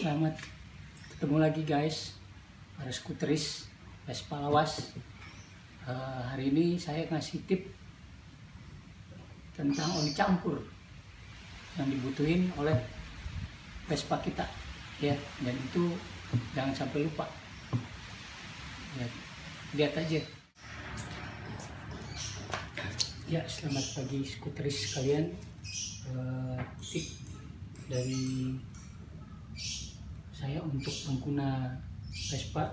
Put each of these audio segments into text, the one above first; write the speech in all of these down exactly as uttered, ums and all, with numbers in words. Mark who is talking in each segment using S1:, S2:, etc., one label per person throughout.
S1: selamat ketemu lagi guys, para skuteris Vespa lawas. uh, Hari ini saya ngasih tip tentang oli campur yang dibutuhin oleh Vespa kita ya, dan itu jangan sampai lupa. Lihat, lihat aja ya. Selamat pagi skuteris sekalian. uh, Tip dari saya untuk pengguna Vespa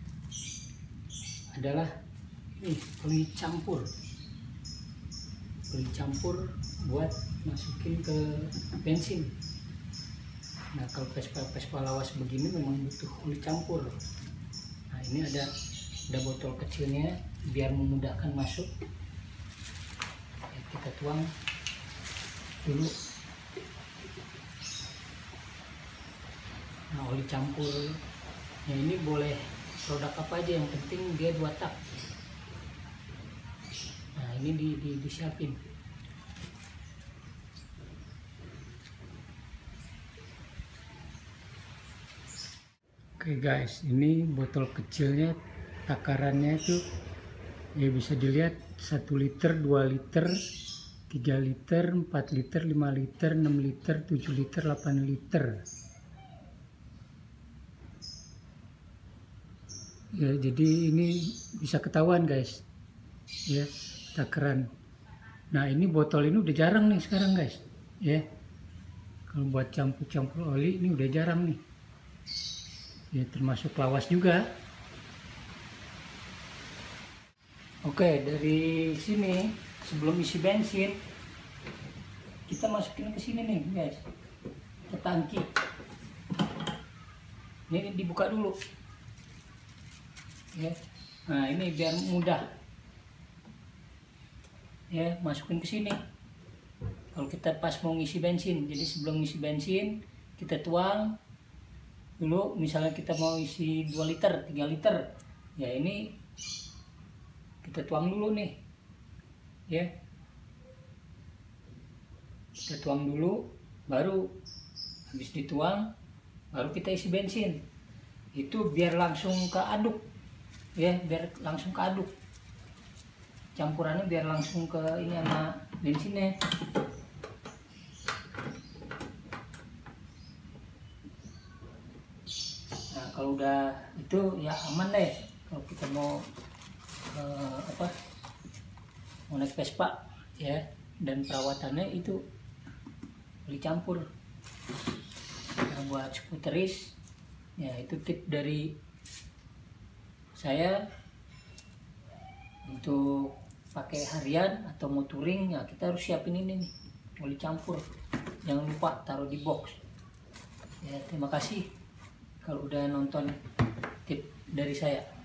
S1: adalah ini oli campur. Oli campur buat masukin ke bensin. Nah, kalau Vespa Vespa lawas begini memang butuh oli campur. Nah, ini ada ada botol kecilnya biar memudahkan masuk. Ya, kita tuang dulu. Nah, oli campurnya ini boleh produk apa aja, yang penting dia dua tak. Nah, ini di, di, disiapin. Oke guys, ini botol kecilnya, takarannya itu ya bisa dilihat satu liter, dua liter, tiga liter, empat liter, lima liter, enam liter, tujuh liter, delapan liter. Ya, jadi ini bisa ketahuan guys ya, takaran. Nah, ini botol ini udah jarang nih sekarang guys ya, kalau buat campur-campur oli ini udah jarang nih ya, termasuk lawas juga. Oke, dari sini sebelum isi bensin kita masukin ke sini nih guys, ke tangki. Ini dibuka dulu ya. Nah, ini biar mudah ya, masukin ke sini kalau kita pas mau ngisi bensin. Jadi sebelum ngisi bensin kita tuang dulu. Misalnya kita mau isi dua liter, tiga liter ya, ini kita tuang dulu nih ya. Kita tuang dulu, baru habis dituang baru kita isi bensin. Itu biar langsung keaduk ya, biar langsung keaduk campurannya, biar langsung ke ini sama bensinnya. Nah, kalau udah itu ya aman deh kalau kita mau eh, apa mau naik Vespa ya. Dan perawatannya itu oli campur. Nah, buat skuteris ya, itu tip dari saya untuk pakai harian atau mau touring ya. Kita harus siapin ini nih, oli campur. Jangan lupa taruh di box ya. Terima kasih kalau udah nonton tip dari saya.